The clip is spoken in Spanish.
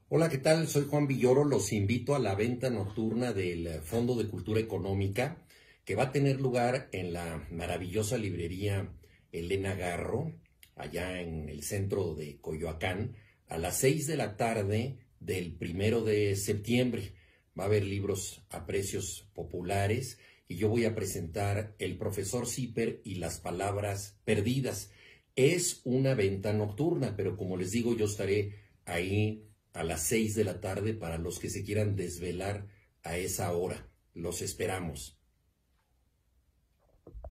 Hola, ¿qué tal? Soy Juan Villoro. Los invito a la venta nocturna del Fondo de Cultura Económica, que va a tener lugar en la maravillosa librería Elena Garro, allá en el centro de Coyoacán, a las 6 de la tarde del 1 de septiembre. Va a haber libros a precios populares y yo voy a presentar El profesor Zipper y las palabras perdidas. Es una venta nocturna, pero como les digo, yo estaré ahí a las 6 de la tarde para los que se quieran desvelar a esa hora. Los esperamos.